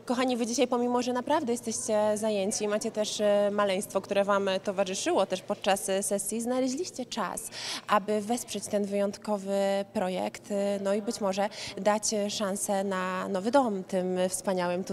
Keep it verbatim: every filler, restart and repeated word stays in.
Kochani, wy dzisiaj, pomimo że naprawdę jesteście zajęci, macie też maleństwo, które wam towarzyszyło też podczas sesji, znaleźliście czas, aby wesprzeć ten wyjątkowy projekt, no i być może dać szansę na nowy dom tym wspaniałym